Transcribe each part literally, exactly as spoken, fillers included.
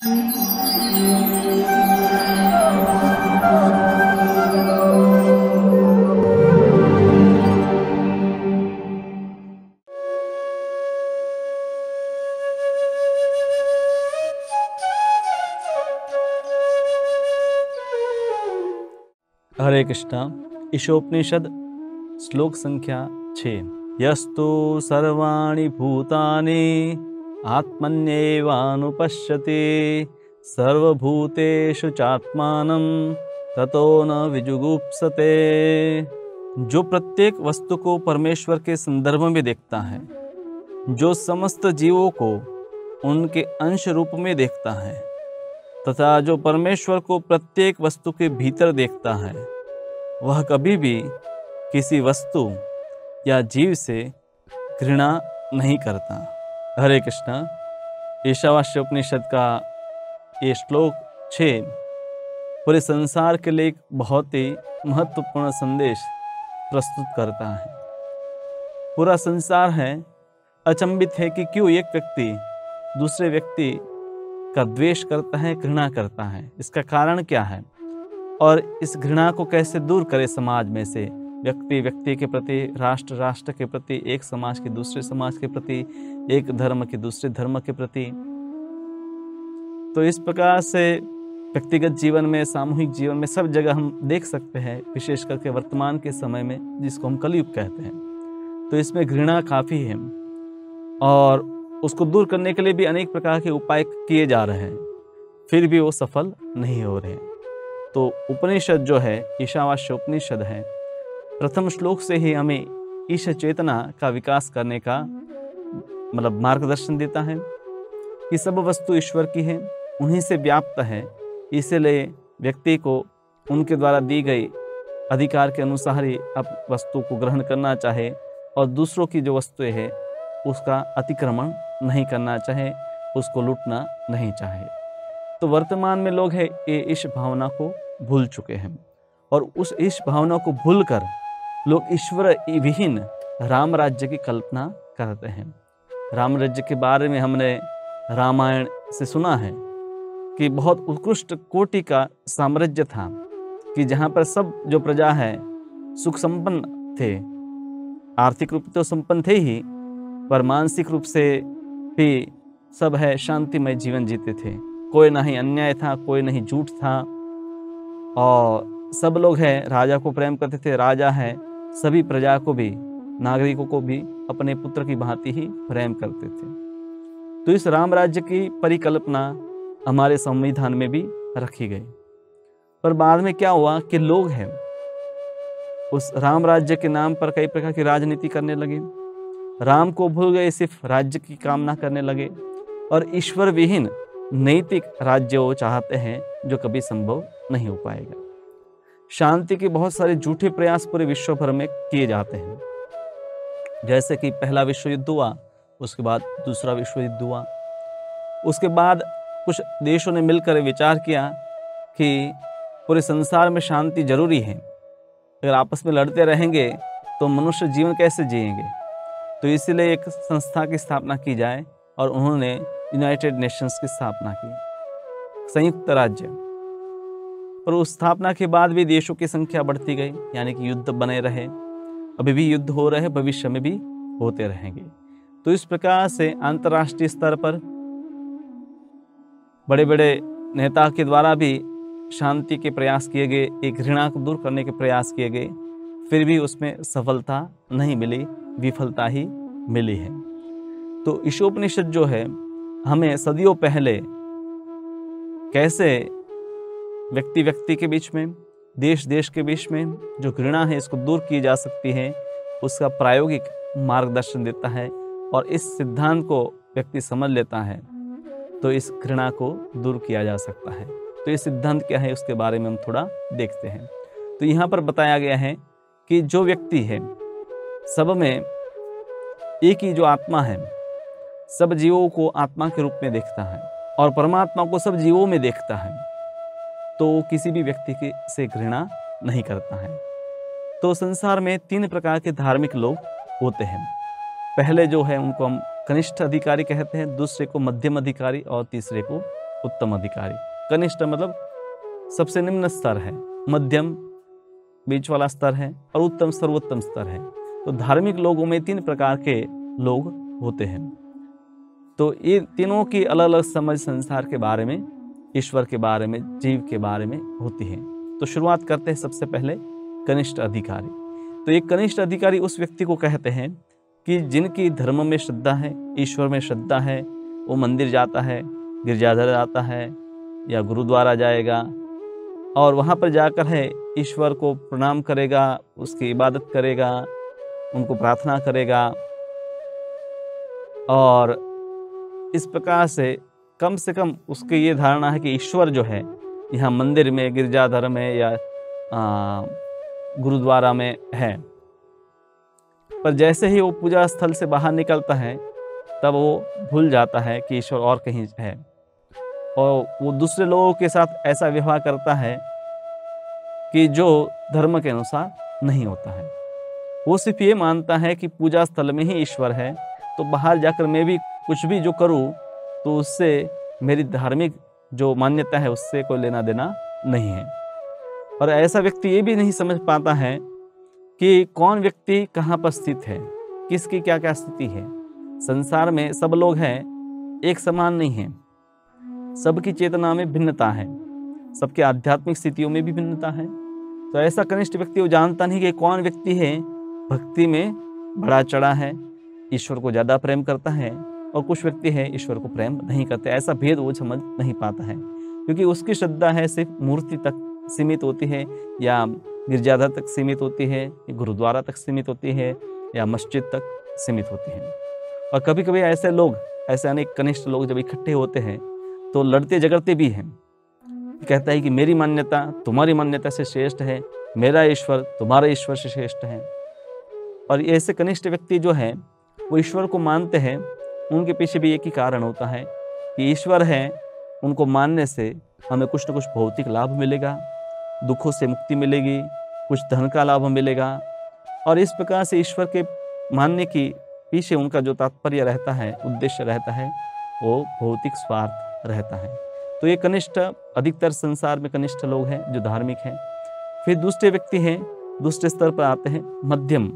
हरे कृष्णा। ईशोपनिषद श्लोक संख्या छः। यस्तु सर्वाणि भूतानि आत्मन्येवानुपश्यति सर्वभूतेषु चात्मानं ततो न विजुगुप्सते। जो प्रत्येक वस्तु को परमेश्वर के संदर्भ में देखता है, जो समस्त जीवों को उनके अंश रूप में देखता है तथा जो परमेश्वर को प्रत्येक वस्तु के भीतर देखता है, वह कभी भी किसी वस्तु या जीव से घृणा नहीं करता। हरे कृष्णा। ईशावास्य उपनिषद का ये श्लोक छः पूरे संसार के लिए एक बहुत ही महत्वपूर्ण संदेश प्रस्तुत करता है। पूरा संसार है अचंभित है कि क्यों एक व्यक्ति दूसरे व्यक्ति का द्वेष करता है, घृणा करता है। इसका कारण क्या है और इस घृणा को कैसे दूर करे समाज में से, व्यक्ति व्यक्ति के प्रति, राष्ट्र राष्ट्र के प्रति, एक समाज के दूसरे समाज के प्रति, एक धर्म के दूसरे धर्म के प्रति। तो इस प्रकार से व्यक्तिगत जीवन में, सामूहिक जीवन में, सब जगह हम देख सकते हैं, विशेष करके वर्तमान के समय में जिसको हम कलयुग कहते हैं। तो इसमें घृणा काफ़ी है और उसको दूर करने के लिए भी अनेक प्रकार के उपाय किए जा रहे हैं, फिर भी वो सफल नहीं हो रहे हैं। तो उपनिषद जो है, ईशावास्य उपनिषद है, प्रथम श्लोक से ही हमें ईश चेतना का विकास करने का मतलब मार्गदर्शन देता है कि सब वस्तु ईश्वर की है, उन्हीं से व्याप्त है। इसलिए व्यक्ति को उनके द्वारा दी गई अधिकार के अनुसार ही अब वस्तु को ग्रहण करना चाहे और दूसरों की जो वस्तुएं है उसका अतिक्रमण नहीं करना चाहे, उसको लूटना नहीं चाहे। तो वर्तमान में लोग है ये इस भावना को भूल चुके हैं और उस इस भावना को भूलकर लोग ईश्वर विहीन राम राज्य की कल्पना करते हैं। राम राज्य के बारे में हमने रामायण से सुना है कि बहुत उत्कृष्ट कोटि का साम्राज्य था कि जहाँ पर सब जो प्रजा है सुख संपन्न थे, आर्थिक रूप तो संपन्न थे ही, पर मानसिक रूप से भी सब है शांतिमय जीवन जीते थे। कोई ना ही अन्याय था, कोई नहीं झूठ था और सब लोग हैं राजा को प्रेम करते थे। राजा है सभी प्रजा को भी, नागरिकों को भी अपने पुत्र की भांति ही प्रेम करते थे। तो इस राम राज्य की परिकल्पना हमारे संविधान में भी रखी गई। पर बाद में क्या हुआ कि लोग हैं उस राम राज्य के नाम पर कई प्रकार की राजनीति करने लगे, राम को भूल गए, सिर्फ राज्य की कामना करने लगे और ईश्वर विहीन नैतिक राज्य वो चाहते हैं जो कभी संभव नहीं हो पाएगा। शांति के बहुत सारे झूठे प्रयास पूरे विश्व भर में किए जाते हैं, जैसे कि पहला विश्व युद्ध हुआ, उसके बाद दूसरा विश्व युद्ध हुआ, उसके बाद कुछ देशों ने मिलकर विचार किया कि पूरे संसार में शांति जरूरी है, अगर आपस में लड़ते रहेंगे तो मनुष्य जीवन कैसे जिएंगे। तो इसीलिए एक संस्था की स्थापना की जाए और उन्होंने यूनाइटेड नेशंस की स्थापना की, संयुक्त राज्य। पर उस स्थापना के बाद भी देशों की संख्या बढ़ती गई, यानी कि युद्ध बने रहे, अभी भी युद्ध हो रहे, भविष्य में भी होते रहेंगे। तो इस प्रकार से अंतर्राष्ट्रीय स्तर पर बड़े बड़े नेता के द्वारा भी शांति के प्रयास किए गए, एक घृणा को दूर करने के प्रयास किए गए, फिर भी उसमें सफलता नहीं मिली, विफलता ही मिली है। तो ईशोपनिषद जो है हमें सदियों पहले कैसे व्यक्ति व्यक्ति के बीच में, देश देश के बीच में जो घृणा है इसको दूर की जा सकती है, उसका प्रायोगिक मार्गदर्शन देता है और इस सिद्धांत को व्यक्ति समझ लेता है तो इस घृणा को दूर किया जा सकता है। तो ये सिद्धांत क्या है उसके बारे में हम थोड़ा देखते हैं। तो यहाँ पर बताया गया है कि जो व्यक्ति है सब में एक ही जो आत्मा है, सब जीवों को आत्मा के रूप में देखता है और परमात्मा को सब जीवों में देखता है, तो किसी भी व्यक्ति के से घृणा नहीं करता है। तो संसार में तीन प्रकार के धार्मिक लोग होते हैं। पहले जो है उनको हम कनिष्ठ अधिकारी कहते हैं, दूसरे को मध्यम अधिकारी और तीसरे को उत्तम अधिकारी। कनिष्ठ मतलब सबसे निम्न स्तर है, मध्यम बीच वाला स्तर है और उत्तम सर्वोत्तम स्तर है। तो धार्मिक लोगों में तीन प्रकार के लोग होते हैं। तो ये तीनों की अलग अलग समझ संसार के बारे में, ईश्वर के बारे में, जीव के बारे में होती है। तो शुरुआत करते हैं सबसे पहले कनिष्ठ अधिकारी। तो एक कनिष्ठ अधिकारी उस व्यक्ति को कहते हैं कि जिनकी धर्म में श्रद्धा है, ईश्वर में श्रद्धा है, वो मंदिर जाता है, गिरजाघर जाता है या गुरुद्वारा जाएगा और वहाँ पर जाकर है ईश्वर को प्रणाम करेगा, उसकी इबादत करेगा, उनको प्रार्थना करेगा और इस प्रकार से कम से कम उसकी ये धारणा है कि ईश्वर जो है यहाँ मंदिर में, गिरजाघर में या आ, गुरुद्वारा में है। पर जैसे ही वो पूजा स्थल से बाहर निकलता है तब वो भूल जाता है कि ईश्वर और कहीं है और वो दूसरे लोगों के साथ ऐसा व्यवहार करता है कि जो धर्म के अनुसार नहीं होता है। वो सिर्फ ये मानता है कि पूजा स्थल में ही ईश्वर है, तो बाहर जाकर मैं भी कुछ भी जो करूं तो उससे मेरी धार्मिक जो मान्यता है उससे कोई लेना देना नहीं है। और ऐसा व्यक्ति ये भी नहीं समझ पाता है कि कौन व्यक्ति कहाँ पर स्थित है, किसकी क्या क्या स्थिति है। संसार में सब लोग हैं, एक समान नहीं है, सबकी चेतना में भिन्नता है, सबके आध्यात्मिक स्थितियों में भी भिन्नता है। तो ऐसा कनिष्ठ व्यक्ति वो जानता नहीं कि कौन व्यक्ति है भक्ति में बड़ा चढ़ा है, ईश्वर को ज़्यादा प्रेम करता है और कुछ व्यक्ति है ईश्वर को प्रेम नहीं करते। ऐसा भेद वो समझ नहीं पाता है क्योंकि उसकी श्रद्धा है सिर्फ मूर्ति तक सीमित होती है या गिरजाघर तक सीमित होती है, गुरुद्वारा तक सीमित होती है या मस्जिद तक सीमित होती है। और कभी कभी ऐसे लोग, ऐसे अनेक कनिष्ठ लोग जब इकट्ठे होते हैं तो लड़ते झगड़ते भी हैं। कहता है कि मेरी मान्यता तुम्हारी मान्यता से श्रेष्ठ है, मेरा ईश्वर तुम्हारा ईश्वर से श्रेष्ठ है। और ऐसे कनिष्ठ व्यक्ति जो हैं वो ईश्वर को मानते हैं, उनके पीछे भी एक ही कारण होता है कि ईश्वर है, उनको मानने से हमें कुछ न कुछ भौतिक लाभ मिलेगा, दुखों से मुक्ति मिलेगी, कुछ धन का लाभ मिलेगा। और इस प्रकार से ईश्वर के मानने की पीछे उनका जो तात्पर्य रहता है, उद्देश्य रहता है, वो भौतिक स्वार्थ रहता है। तो ये कनिष्ठ, अधिकतर संसार में कनिष्ठ लोग हैं जो धार्मिक हैं। फिर दूसरे व्यक्ति हैं, दूसरे स्तर पर आते हैं मध्यम।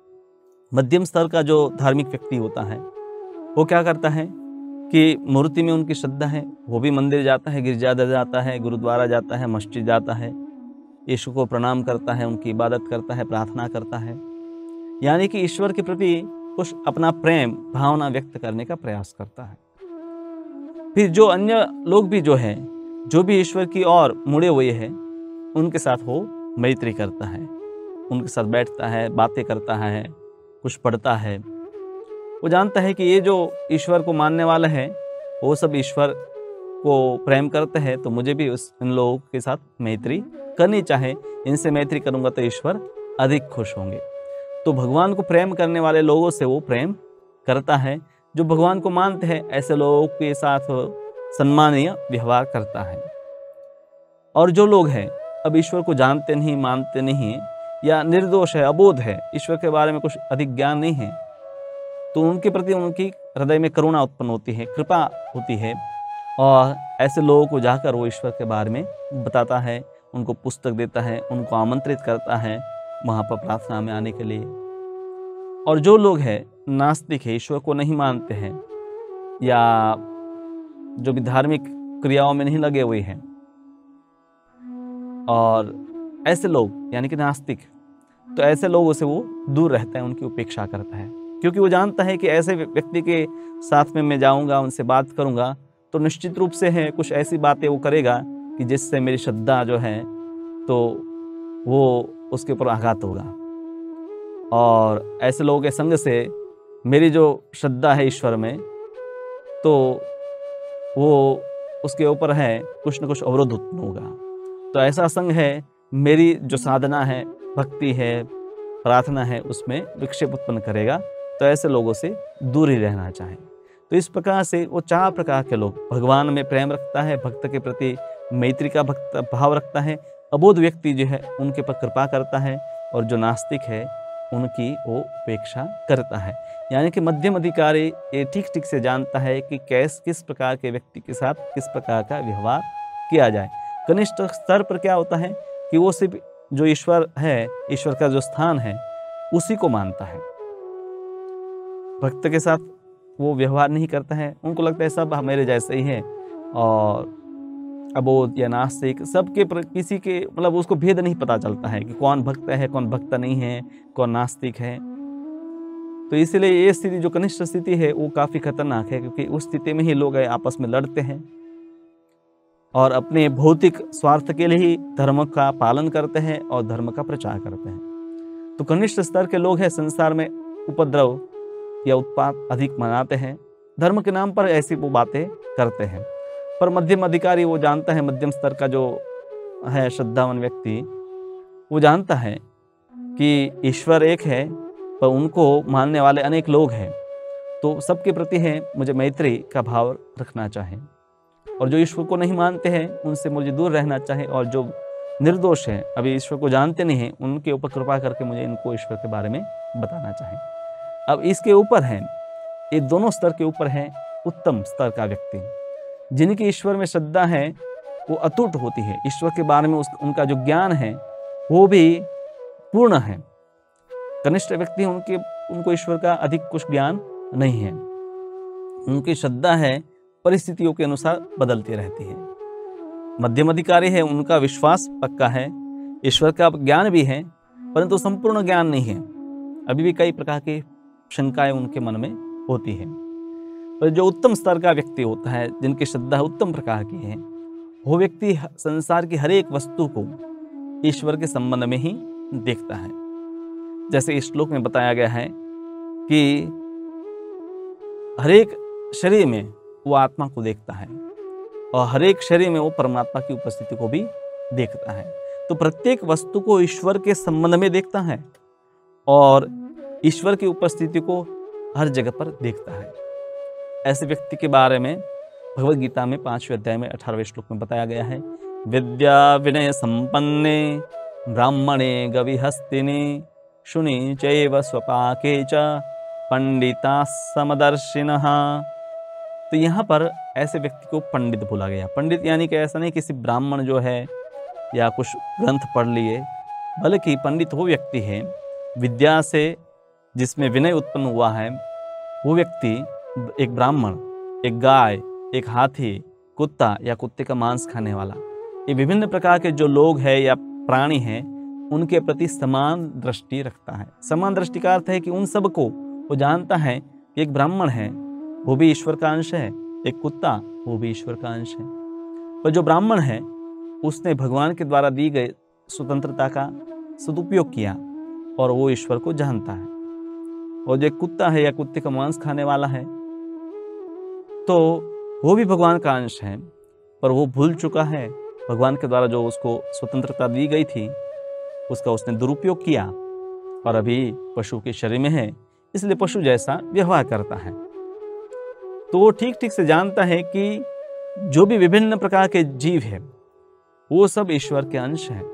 मध्यम स्तर का जो धार्मिक व्यक्ति होता है वो क्या करता है कि मूर्ति में उनकी श्रद्धा है, वो भी मंदिर जाता है, गिरजाघर जाता है, गुरुद्वारा जाता है, मस्जिद जाता है, यीशु को प्रणाम करता है, उनकी इबादत करता है, प्रार्थना करता है, यानी कि ईश्वर के प्रति कुछ अपना प्रेम भावना व्यक्त करने का प्रयास करता है। फिर जो अन्य लोग भी जो है, जो भी ईश्वर की ओर मुड़े हुए हैं, उनके साथ वो मैत्री करता है, उनके साथ बैठता है, बातें करता है, कुछ पढ़ता है। वो जानता है कि ये जो ईश्वर को मानने वाले हैं वो सब ईश्वर को प्रेम करते हैं, तो मुझे भी उस इन लोगों के साथ मैत्री करनी चाहिए। इनसे मैत्री करूँगा तो ईश्वर अधिक खुश होंगे। तो भगवान को प्रेम करने वाले लोगों से वो प्रेम करता है, जो भगवान को मानते हैं ऐसे लोगों के साथ सम्मानीय व्यवहार करता है। और जो लोग हैं अब ईश्वर को जानते नहीं, मानते नहीं या निर्दोष है, अबोध है, ईश्वर के बारे में कुछ अधिक ज्ञान नहीं है, तो उनके प्रति उनकी हृदय में करुणा उत्पन्न होती है, कृपा होती है और ऐसे लोगों को जाकर वो ईश्वर के बारे में बताता है, उनको पुस्तक देता है, उनको आमंत्रित करता है वहाँ पर प्रार्थना में आने के लिए। और जो लोग हैं नास्तिक है, ईश्वर को नहीं मानते हैं या जो भी धार्मिक क्रियाओं में नहीं लगे हुए हैं, और ऐसे लोग यानी कि नास्तिक, तो ऐसे लोगों से वो दूर रहता है, उनकी उपेक्षा करता है, क्योंकि वो जानता है कि ऐसे व्यक्ति के साथ में मैं जाऊंगा, उनसे बात करूंगा तो निश्चित रूप से है कुछ ऐसी बातें वो करेगा कि जिससे मेरी श्रद्धा जो है तो वो उसके ऊपर आघात होगा। और ऐसे लोगों के संग से मेरी जो श्रद्धा है ईश्वर में, तो वो उसके ऊपर है कुछ न कुछ अवरोध उत्पन्न होगा। तो ऐसा संग है मेरी जो साधना है, भक्ति है, प्रार्थना है, उसमें विक्षेप उत्पन्न करेगा। तो ऐसे लोगों से दूर ही रहना चाहिए। तो इस प्रकार से वो चार प्रकार के लोग, भगवान में प्रेम रखता है, भक्त के प्रति मैत्री का भक्त भाव रखता है, अबोध व्यक्ति जो है उनके पर कृपा करता है, और जो नास्तिक है उनकी वो उपेक्षा करता है। यानी कि मध्यम अधिकारी ये ठीक ठीक से जानता है कि कैस किस प्रकार के व्यक्ति के साथ किस प्रकार का व्यवहार किया जाए। कनिष्ठ स्तर पर क्या होता है कि वो सिर्फ जो ईश्वर है, ईश्वर का जो स्थान है, उसी को मानता है। भक्त के साथ वो व्यवहार नहीं करता है। उनको लगता है सब मेरे जैसे ही हैं, और अबोध या नास्तिक सबके किसी के मतलब उसको भेद नहीं पता चलता है कि कौन भक्त है, कौन भक्त नहीं है, कौन नास्तिक है। तो इसलिए ये स्थिति जो कनिष्ठ स्थिति है वो काफ़ी खतरनाक है, क्योंकि उस स्थिति में ही लोग आपस में लड़ते हैं और अपने भौतिक स्वार्थ के लिए ही धर्म का पालन करते हैं और धर्म का प्रचार करते हैं। तो कनिष्ठ स्तर के लोग हैं संसार में उपद्रव या उत्पात अधिक मनाते हैं, धर्म के नाम पर ऐसी वो बातें करते हैं। पर मध्यम अधिकारी वो जानता है, मध्यम स्तर का जो है श्रद्धावान व्यक्ति वो जानता है कि ईश्वर एक है, पर उनको मानने वाले अनेक लोग हैं। तो सबके प्रति है मुझे मैत्री का भाव रखना चाहिए, और जो ईश्वर को नहीं मानते हैं उनसे मुझे दूर रहना चाहिए, और जो निर्दोष हैं, अभी ईश्वर को जानते नहीं हैं, उनके ऊपर कृपा करके मुझे इनको ईश्वर के बारे में बताना चाहिए। अब इसके ऊपर है, ये दोनों स्तर के ऊपर है उत्तम स्तर का व्यक्ति, जिनकी ईश्वर में श्रद्धा है वो अटूट होती है, ईश्वर के बारे में उस, उनका जो ज्ञान है वो भी पूर्ण है। कनिष्ठ व्यक्ति उनके उनको ईश्वर का अधिक कुछ ज्ञान नहीं है, उनकी श्रद्धा है परिस्थितियों के अनुसार बदलती रहती है। मध्यम अधिकारी है, उनका विश्वास पक्का है, ईश्वर का ज्ञान भी है, परंतु संपूर्ण ज्ञान नहीं है, अभी भी कई प्रकार की शंकाएं उनके मन में होती है। पर जो उत्तम स्तर का व्यक्ति होता है, जिनकी श्रद्धा उत्तम प्रकार की है, वो व्यक्ति संसार की हर एक वस्तु को ईश्वर के संबंध में ही देखता है। जैसे इस श्लोक में बताया गया है कि हर एक शरीर में वो आत्मा को देखता है, और हर एक शरीर में वो परमात्मा की उपस्थिति को भी देखता है। तो प्रत्येक वस्तु को ईश्वर के संबंध में देखता है, और ईश्वर की उपस्थिति को हर जगह पर देखता है। ऐसे व्यक्ति के बारे में भगवद गीता में पांचवें अध्याय में अठारहवें श्लोक में बताया गया है, विद्या विनय संपन्ने ब्राह्मणे गविहस्तिने शुनि चैव स्वपाके च पंडिता समदर्शिनः। तो यहाँ पर ऐसे व्यक्ति को पंडित बोला गया। पंडित यानी कि ऐसा नहीं किसी ब्राह्मण जो है या कुछ ग्रंथ पढ़ लिए, बल्कि पंडित वो व्यक्ति है विद्या से जिसमें विनय उत्पन्न हुआ है, वो व्यक्ति एक ब्राह्मण, एक गाय, एक हाथी, कुत्ता या कुत्ते का मांस खाने वाला, ये विभिन्न प्रकार के जो लोग हैं या प्राणी हैं, उनके प्रति समान दृष्टि रखता है। समान दृष्टि का अर्थ है कि उन सब को वो जानता है कि एक ब्राह्मण है वो भी ईश्वर का अंश है, एक कुत्ता वो भी ईश्वर का अंश है। पर जो ब्राह्मण है उसने भगवान के द्वारा दी गई स्वतंत्रता का सदुपयोग किया और वो ईश्वर को जानता है। और जो एक कुत्ता है या कुत्ते का मांस खाने वाला है तो वो भी भगवान का अंश है, पर वो भूल चुका है, भगवान के द्वारा जो उसको स्वतंत्रता दी गई थी उसका उसने दुरुपयोग किया और अभी पशु के शरीर में है, इसलिए पशु जैसा व्यवहार करता है। तो वो ठीक ठीक से जानता है कि जो भी विभिन्न प्रकार के जीव है वो सब ईश्वर के अंश हैं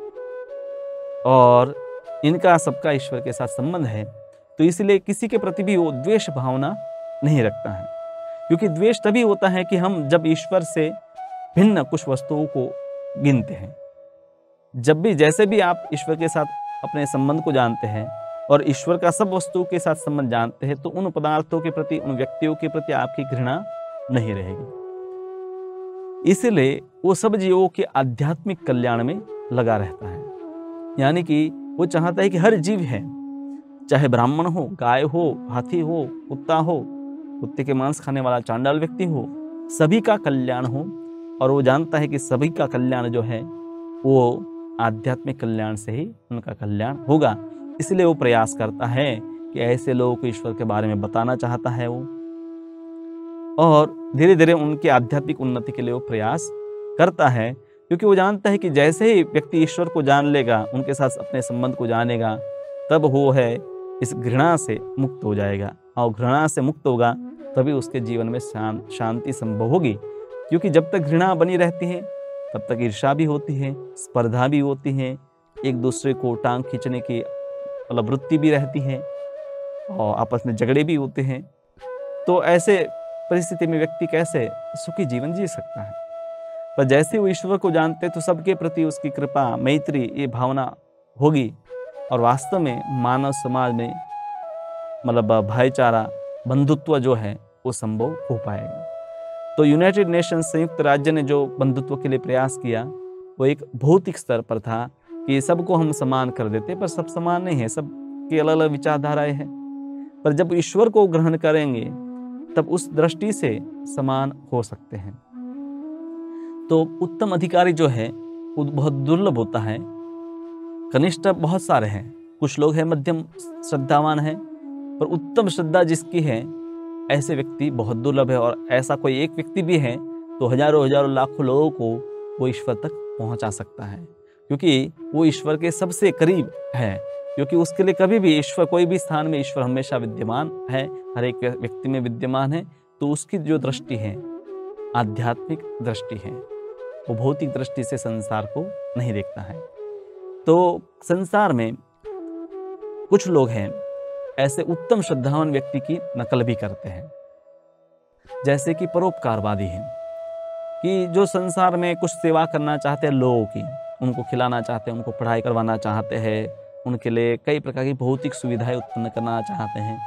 और इनका सबका ईश्वर के साथ संबंध है। तो इसलिए किसी के प्रति भी वो द्वेष भावना नहीं रखता है, क्योंकि द्वेष तभी होता है कि हम जब ईश्वर से भिन्न कुछ वस्तुओं को गिनते हैं। जब भी जैसे भी आप ईश्वर के साथ अपने संबंध को जानते हैं और ईश्वर का सब वस्तुओं के साथ संबंध जानते हैं, तो उन पदार्थों के प्रति, उन व्यक्तियों के प्रति आपकी घृणा नहीं रहेगी। इसलिए वो सब जीवों के आध्यात्मिक कल्याण में लगा रहता है। यानी कि वो चाहता है कि हर जीव है, चाहे ब्राह्मण हो, गाय हो, हाथी हो, कुत्ता हो, कुत्ते के मांस खाने वाला चांडाल व्यक्ति हो, सभी का कल्याण हो। और वो जानता है कि सभी का कल्याण जो है वो आध्यात्मिक कल्याण से ही उनका कल्याण होगा। इसलिए वो प्रयास करता है कि ऐसे लोगों को ईश्वर के बारे में बताना चाहता है वो, और धीरे धीरे उनके आध्यात्मिक उन्नति के लिए वो प्रयास करता है, क्योंकि वो जानता है कि जैसे ही व्यक्ति ईश्वर को जान लेगा, उनके साथ अपने संबंध को जानेगा, तब वो है इस घृणा से मुक्त हो जाएगा। और घृणा से मुक्त होगा तभी उसके जीवन में शांति संभव होगी, क्योंकि जब तक घृणा बनी रहती है तब तक ईर्ष्या भी होती है, स्पर्धा भी होती है, एक दूसरे को टांग खींचने की मतलब वृत्ति भी रहती है और आपस में झगड़े भी होते हैं। तो ऐसे परिस्थिति में व्यक्ति कैसे सुखी जीवन जी सकता है? पर जैसे वो ईश्वर को जानते तो सबके प्रति उसकी कृपा, मैत्री, ये भावना होगी और वास्तव में मानव समाज में मतलब भाईचारा, बंधुत्व जो है वो संभव हो पाएगा। तो यूनाइटेड नेशंस संयुक्त राज्य ने जो बंधुत्व के लिए प्रयास किया वो एक भौतिक स्तर पर था कि सबको हम समान कर देते, पर सब समान नहीं है, सबकी अलग अलग विचारधाराएं हैं। पर जब ईश्वर को ग्रहण करेंगे तब उस दृष्टि से समान हो सकते हैं। तो उत्तम अधिकारी जो है वो बहुत दुर्लभ होता है। कनिष्ठ बहुत सारे हैं, कुछ लोग हैं मध्यम श्रद्धावान हैं, पर उत्तम श्रद्धा जिसकी है ऐसे व्यक्ति बहुत दुर्लभ है। और ऐसा कोई एक व्यक्ति भी है तो हजारों हजारों लाखों लोगों को वो ईश्वर तक पहुंचा सकता है, क्योंकि वो ईश्वर के सबसे करीब है। क्योंकि उसके लिए कभी भी ईश्वर, कोई भी स्थान में ईश्वर हमेशा विद्यमान है, हर एक व्यक्ति में विद्यमान है। तो उसकी जो दृष्टि है आध्यात्मिक दृष्टि है, वो भौतिक दृष्टि से संसार को नहीं देखता है। तो संसार में कुछ लोग हैं ऐसे उत्तम श्रद्धावान व्यक्ति की नकल भी करते हैं, जैसे कि परोपकारवादी हैं, कि जो संसार में कुछ सेवा करना चाहते हैं लोगों की, उनको खिलाना चाहते हैं, उनको पढ़ाई करवाना चाहते हैं, उनके लिए कई प्रकार की भौतिक सुविधाएं उत्पन्न करना चाहते हैं।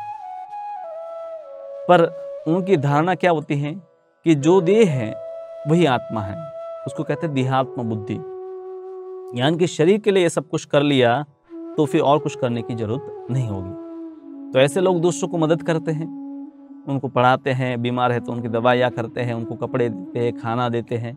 पर उनकी धारणा क्या होती है कि जो देह है वही आत्मा है, उसको कहते हैं देहात्म बुद्धि। यानी कि शरीर के लिए ये सब कुछ कर लिया तो फिर और कुछ करने की जरूरत नहीं होगी। तो ऐसे लोग दूसरों को मदद करते हैं, उनको पढ़ाते हैं, बीमार है तो उनकी दवाइयाँ करते हैं, उनको कपड़े देते हैं, खाना देते हैं।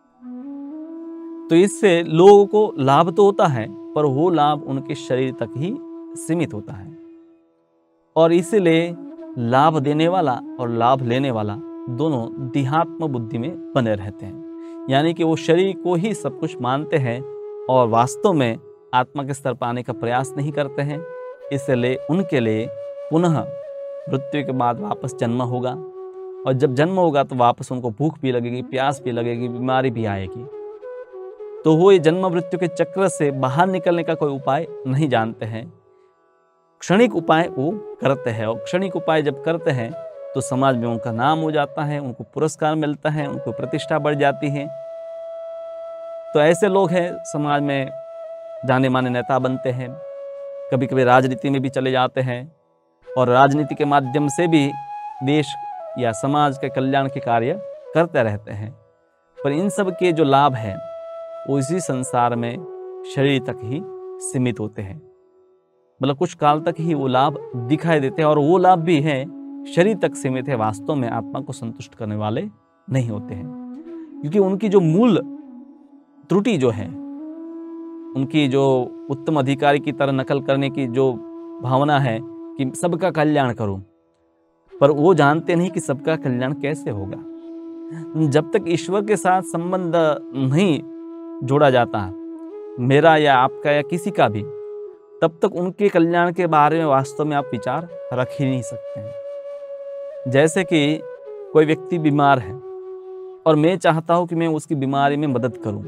तो इससे लोगों को लाभ तो होता है, पर वो लाभ उनके शरीर तक ही सीमित होता है। और इसीलिए लाभ देने वाला और लाभ लेने वाला दोनों देहात्म बुद्धि में बने रहते हैं। यानी कि वो शरीर को ही सब कुछ मानते हैं और वास्तव में आत्मा के स्तर पर आने का प्रयास नहीं करते हैं। इसलिए उनके लिए पुनः मृत्यु के बाद वापस जन्म होगा, और जब जन्म होगा तो वापस उनको भूख भी लगेगी, प्यास भी लगेगी, बीमारी भी आएगी। तो वो ये जन्म मृत्यु के चक्र से बाहर निकलने का कोई उपाय नहीं जानते हैं। क्षणिक उपाय वो करते हैं, और क्षणिक उपाय जब करते हैं तो समाज में उनका नाम हो जाता है, उनको पुरस्कार मिलता है, उनको प्रतिष्ठा बढ़ जाती है। तो ऐसे लोग हैं समाज में जाने माने नेता बनते हैं, कभी कभी राजनीति में भी चले जाते हैं, और राजनीति के माध्यम से भी देश या समाज के कल्याण के कार्य करते रहते हैं। पर इन सब के जो लाभ हैं वो इसी संसार में शरीर तक ही सीमित होते हैं, मतलब कुछ काल तक ही वो लाभ दिखाई देते हैं, और वो लाभ भी हैं शरीर तक सीमित है, वास्तव में आत्मा को संतुष्ट करने वाले नहीं होते हैं। क्योंकि उनकी जो मूल त्रुटि जो है, उनकी जो उत्तम अधिकारी की तरह नकल करने की जो भावना है कि सबका कल्याण करूं, पर वो जानते नहीं कि सबका कल्याण कैसे होगा। जब तक ईश्वर के साथ संबंध नहीं जोड़ा जाता, मेरा या आपका या किसी का भी, तब तक उनके कल्याण के बारे में वास्तव में आप विचार रख ही नहीं सकते हैं। जैसे कि कोई व्यक्ति बीमार है और मैं चाहता हूं कि मैं उसकी बीमारी में मदद करूं,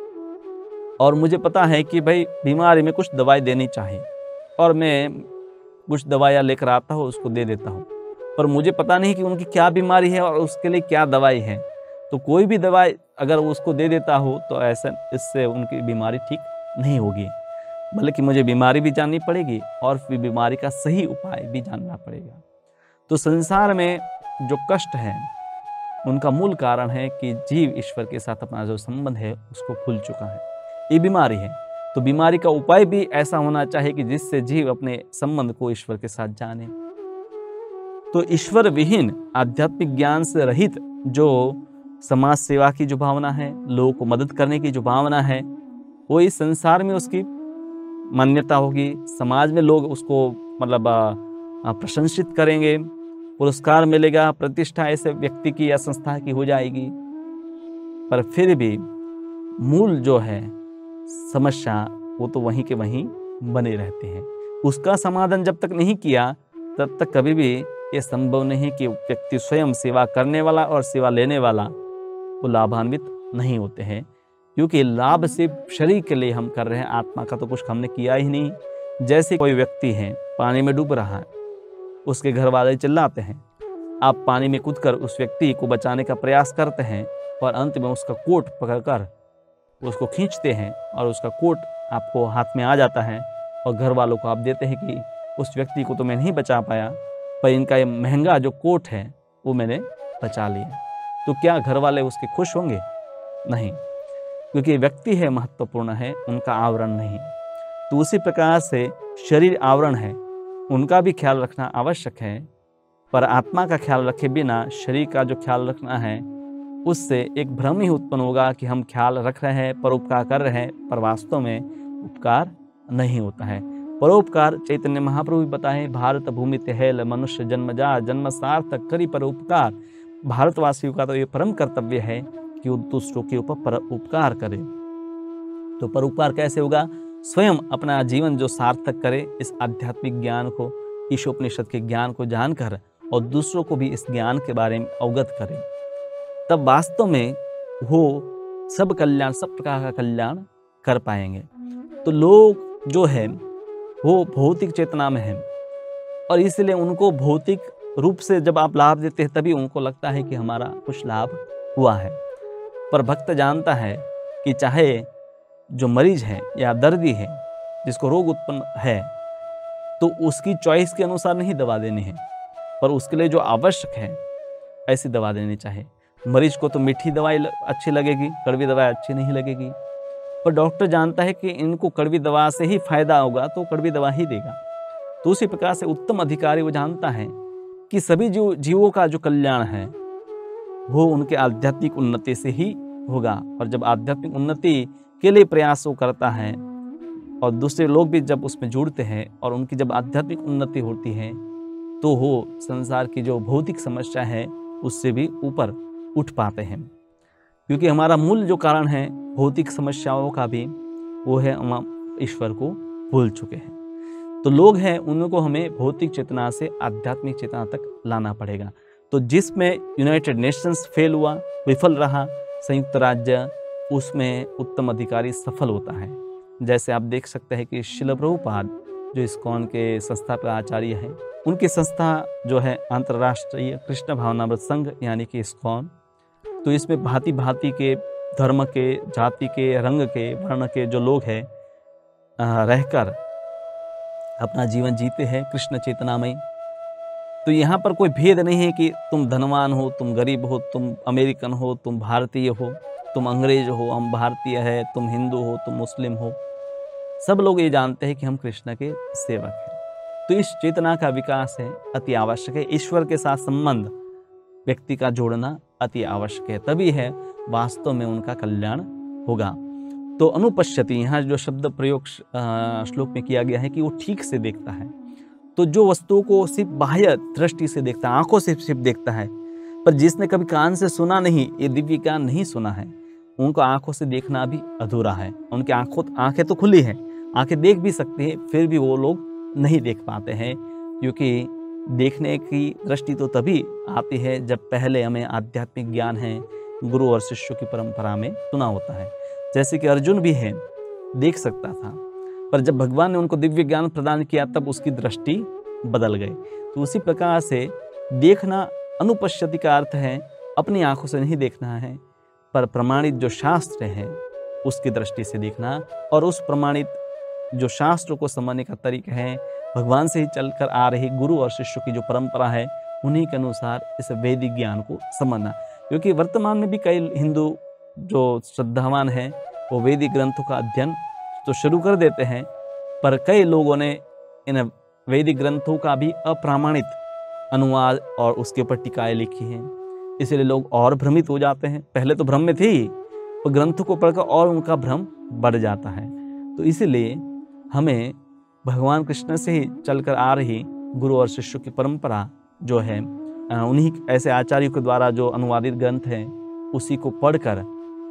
और मुझे पता है कि भाई बीमारी में कुछ दवाई देनी चाहिए, और मैं कुछ दवाइयाँ लेकर आता हूँ, उसको दे देता हूँ, पर मुझे पता नहीं कि उनकी क्या बीमारी है और उसके लिए क्या दवाई है। तो कोई भी दवाई अगर उसको दे देता हो तो ऐसा इससे उनकी बीमारी ठीक नहीं होगी, बल्कि मुझे बीमारी भी जाननी पड़ेगी और फिर बीमारी का सही उपाय भी जानना पड़ेगा। तो संसार में जो कष्ट है उनका मूल कारण है कि जीव ईश्वर के साथ अपना जो संबंध है उसको भूल चुका है। ये बीमारी है, तो बीमारी का उपाय भी ऐसा होना चाहिए कि जिससे जीव अपने संबंध को ईश्वर के साथ जाने। तो ईश्वर विहीन आध्यात्मिक ज्ञान से रहित जो समाज सेवा की जो भावना है, लोगों को मदद करने की जो भावना है, वो इस संसार में उसकी मान्यता होगी, समाज में लोग उसको मतलब प्रशंसित करेंगे, पुरस्कार मिलेगा, प्रतिष्ठा ऐसे व्यक्ति की या संस्था की हो जाएगी। पर फिर भी मूल जो है समस्या वो तो वहीं के वहीं बने रहते हैं। उसका समाधान जब तक नहीं किया तब तक कभी भी ये संभव नहीं कि व्यक्ति स्वयं सेवा करने वाला और सेवा लेने वाला वो लाभान्वित नहीं होते हैं। क्योंकि लाभ सिर्फ शरीर के लिए हम कर रहे हैं, आत्मा का तो कुछ हमने किया ही नहीं। जैसे कोई व्यक्ति है पानी में डूब रहा है, उसके घर वाले चिल्लाते हैं, आप पानी में कूदकर उस व्यक्ति को बचाने का प्रयास करते हैं और अंत में उसका कोट पकड़कर उसको खींचते हैं और उसका कोट आपको हाथ में आ जाता है और घर वालों को आप देते हैं कि उस व्यक्ति को तो मैं नहीं बचा पाया, पर इनका ये महंगा जो कोट है वो मैंने बचा लिया। तो क्या घर वाले उसके खुश होंगे? नहीं, क्योंकि व्यक्ति है महत्वपूर्ण है, उनका आवरण नहीं। तो उसी प्रकार से शरीर आवरण है, उनका भी ख्याल रखना आवश्यक है, पर आत्मा का ख्याल रखे बिना शरीर का जो ख्याल रखना है उससे एक भ्रम ही उत्पन्न होगा कि हम ख्याल रख रहे हैं, परोपकार कर रहे हैं, पर वास्तव में उपकार नहीं होता है। परोपकार चैतन्य महाप्रभु बताए, भारत भूमि तेहेल मनुष्य जन्म जा जन्म सार्थक करी परोपकार। भारतवासियों का तो ये परम कर्तव्य है कि वो दूसरों के ऊपर पर उपकार करे। तो परोपकार कैसे होगा? स्वयं अपना जीवन जो सार्थक करे, इस आध्यात्मिक ज्ञान को, ईशोपनिषद के ज्ञान को जानकर और दूसरों को भी इस ज्ञान के बारे में अवगत करे, तब वास्तव में वो सब कल्याण, सब प्रकार का कल्याण कर पाएंगे। तो लोग जो है वो भौतिक चेतना में है और इसलिए उनको भौतिक रूप से जब आप लाभ देते हैं तभी उनको लगता है कि हमारा कुछ लाभ हुआ है। पर भक्त जानता है कि चाहे जो मरीज है या दर्दी है जिसको रोग उत्पन्न है, तो उसकी चॉइस के अनुसार नहीं दवा देनी है, पर उसके लिए जो आवश्यक है ऐसी दवा देनी चाहिए। मरीज को तो मीठी दवाई अच्छी लगेगी, कड़वी दवाई अच्छी नहीं लगेगी, पर डॉक्टर जानता है कि इनको कड़वी दवा से ही फायदा होगा तो कड़वी दवा ही देगा। तो उसी प्रकार से उत्तम अधिकारी वो जानता है कि सभी जीव जीवों का जो कल्याण है वो उनके आध्यात्मिक उन्नति से ही होगा। और जब आध्यात्मिक उन्नति के लिए प्रयास वो करता है और दूसरे लोग भी जब उसमें जुड़ते हैं और उनकी जब आध्यात्मिक उन्नति होती है तो वो संसार की जो भौतिक समस्या है उससे भी ऊपर उठ पाते हैं। क्योंकि हमारा मूल जो कारण है भौतिक समस्याओं का भी, वो है हम ईश्वर को भूल चुके हैं। तो लोग हैं उनको हमें भौतिक चेतना से आध्यात्मिक चेतना तक लाना पड़ेगा। तो जिसमें यूनाइटेड नेशंस फेल हुआ, विफल रहा, संयुक्त राज्य, उसमें उत्तम अधिकारी सफल होता है। जैसे आप देख सकते हैं कि श्रील प्रभुपाद जो इस्कॉन के संस्थापक आचार्य हैं, उनकी संस्था जो है अंतर्राष्ट्रीय कृष्ण भावनामृत संघ यानी कि इस्कॉन, तो इसमें भांति भांति के धर्म के, जाति के, रंग के, वर्ण के जो लोग हैं रहकर अपना जीवन जीते हैं कृष्ण चेतनामय। तो यहाँ पर कोई भेद नहीं है कि तुम धनवान हो, तुम गरीब हो, तुम अमेरिकन हो, तुम भारतीय हो, तुम अंग्रेज हो, हम भारतीय है, तुम हिंदू हो, तुम मुस्लिम हो। सब लोग ये जानते हैं कि हम कृष्ण के सेवक हैं। तो इस चेतना का विकास है अति आवश्यक है। ईश्वर के साथ संबंध व्यक्ति का जोड़ना अति आवश्यक है, तभी है वास्तव में उनका कल्याण होगा। तो अनुपश्यति, यहाँ जो शब्द प्रयोग श्लोक में किया गया है कि वो ठीक से देखता है। तो जो वस्तुओं को सिर्फ बाह्य दृष्टि से देखता है, आंखों से सिर्फ देखता है, पर जिसने कभी कान से सुना नहीं, ये दिव्य ज्ञान नहीं सुना है, उनको आंखों से देखना भी अधूरा है। उनकी आंखों आंखें तो खुली हैं, आंखें देख भी सकती हैं, फिर भी वो लोग नहीं देख पाते हैं। क्योंकि देखने की दृष्टि तो तभी आती है जब पहले हमें आध्यात्मिक ज्ञान है, गुरु और शिष्यों की परंपरा में सुना होता है। जैसे कि अर्जुन भी है, देख सकता था, पर जब भगवान ने उनको दिव्य ज्ञान प्रदान किया तब उसकी दृष्टि बदल गई। तो उसी प्रकार से देखना, अनुपश्यति का अर्थ है अपनी आंखों से नहीं देखना है, पर प्रमाणित जो शास्त्र है उसकी दृष्टि से देखना। और उस प्रमाणित जो शास्त्र को समझने का तरीका है भगवान से ही चलकर आ रही गुरु और शिष्यों की जो परंपरा है, उन्हीं के अनुसार इस वैदिक ज्ञान को समझना। क्योंकि वर्तमान में भी कई हिंदू जो श्रद्धावान हैं वो वैदिक ग्रंथों का अध्ययन तो शुरू कर देते हैं, पर कई लोगों ने इन वैदिक ग्रंथों का भी अप्रामाणिक अनुवाद और उसके ऊपर टीकाएं लिखी हैं। इसलिए लोग और भ्रमित हो जाते हैं। पहले तो भ्रम में थी, तो ग्रंथों को पढ़कर और उनका भ्रम बढ़ जाता है। तो इसीलिए हमें भगवान कृष्ण से ही चलकर आ रही गुरु और शिष्यों की परंपरा जो है, उन्हीं ऐसे आचार्यों के द्वारा जो अनुवादित ग्रंथ हैं उसी को पढ़कर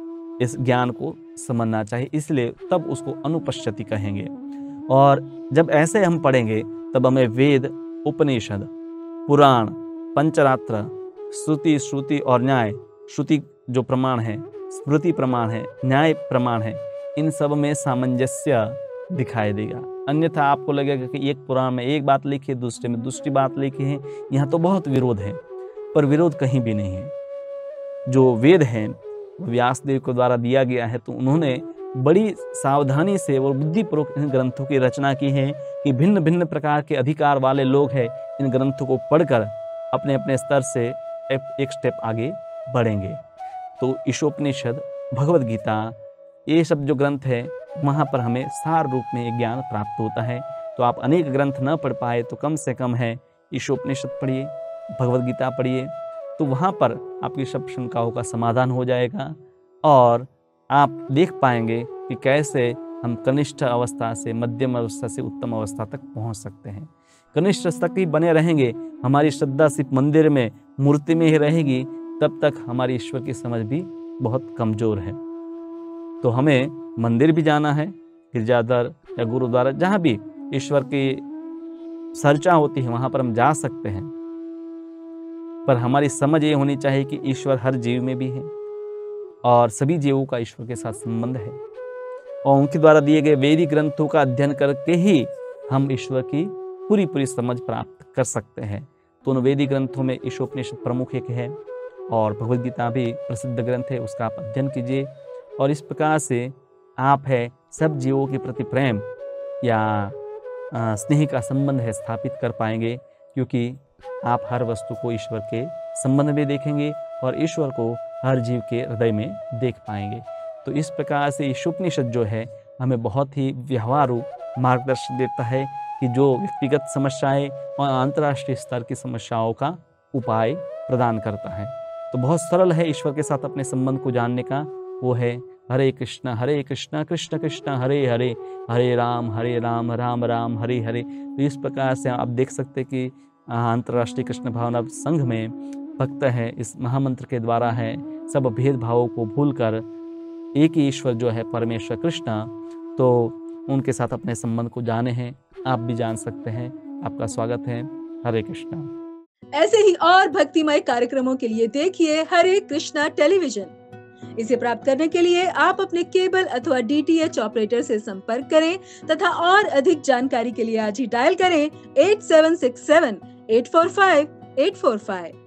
इस ज्ञान को समझना चाहिए। इसलिए तब उसको अनुपश्यति कहेंगे। और जब ऐसे हम पढ़ेंगे तब हमें वेद, उपनिषद, पुराण, पंचरात्र, श्रुति, श्रुति और न्याय, श्रुति जो प्रमाण है, स्मृति प्रमाण है, न्याय प्रमाण है, इन सब में सामंजस्य दिखाई देगा। अन्यथा आपको लगेगा कि एक पुराण में एक बात लिखी है, दूसरे में दूसरी बात लिखी है, यहाँ तो बहुत विरोध है, पर विरोध कहीं भी नहीं है। जो वेद है व्यासदेव के द्वारा दिया गया है, तो उन्होंने बड़ी सावधानी से और बुद्धिपूर्वक इन ग्रंथों की रचना की है कि भिन्न भिन्न प्रकार के अधिकार वाले लोग हैं इन ग्रंथों को पढ़कर अपने अपने स्तर से एक स्टेप आगे बढ़ेंगे। तो ईशोपनिषद, भगवद गीता, ये सब जो ग्रंथ है वहाँ पर हमें सार रूप में एक ज्ञान प्राप्त होता है। तो आप अनेक ग्रंथ न पढ़ पाए तो कम से कम है ईशोपनिषद पढ़िए, भगवद गीता पढ़िए, तो वहाँ पर आपकी सब शंकाओं का समाधान हो जाएगा और आप देख पाएंगे कि कैसे हम कनिष्ठ अवस्था से मध्यम अवस्था से उत्तम अवस्था तक पहुँच सकते हैं। कनिष्ठ तक ही बने रहेंगे, हमारी श्रद्धा सिर्फ मंदिर में मूर्ति में ही रहेगी, तब तक हमारी ईश्वर की समझ भी बहुत कमज़ोर है। तो हमें मंदिर भी जाना है, गिरजाघर या गुरुद्वारा, जहाँ भी ईश्वर की चर्चा होती है वहाँ पर हम जा सकते हैं, पर हमारी समझ ये होनी चाहिए कि ईश्वर हर जीव में भी है और सभी जीवों का ईश्वर के साथ संबंध है, और उनके द्वारा दिए गए वैदिक ग्रंथों का अध्ययन करके ही हम ईश्वर की पूरी पूरी समझ प्राप्त कर सकते हैं। तो उन वैदिक ग्रंथों में ईशोपनिषद प्रमुख एक है और भगवद गीता भी प्रसिद्ध ग्रंथ है, उसका आप अध्ययन कीजिए और इस प्रकार से आप है सब जीवों के प्रति प्रेम या स्नेह का संबंध है स्थापित कर पाएंगे, क्योंकि आप हर वस्तु को ईश्वर के संबंध में देखेंगे और ईश्वर को हर जीव के हृदय में देख पाएंगे। तो इस प्रकार से ईशोपनिषद जो है हमें बहुत ही व्यवहारू मार्गदर्शन देता है कि जो व्यक्तिगत समस्याएं और अंतर्राष्ट्रीय स्तर की समस्याओं का उपाय प्रदान करता है। तो बहुत सरल है ईश्वर के साथ अपने संबंध को जानने का, वो है हरे कृष्णा हरे कृष्णा कृष्ण कृष्ण हरे हरे, हरे राम हरे राम राम राम हरे हरे। तो इस प्रकार से आप देख सकते कि अंतर्राष्ट्रीय कृष्ण भावना संघ में भक्त है इस महामंत्र के द्वारा है सब भेदभावों को भूलकर एक ही ईश्वर जो है परमेश्वर कृष्ण, तो उनके साथ अपने संबंध को जाने हैं, आप भी जान सकते हैं। आपका स्वागत है। हरे कृष्णा। ऐसे ही और भक्तिमय कार्यक्रमों के लिए देखिए हरे कृष्णा टेलीविजन। इसे प्राप्त करने के लिए आप अपने केबल अथवा डीटीएच ऑपरेटर से संपर्क करें तथा और अधिक जानकारी के लिए आज ही डायल करें eight seven six seven eight four five eight four five.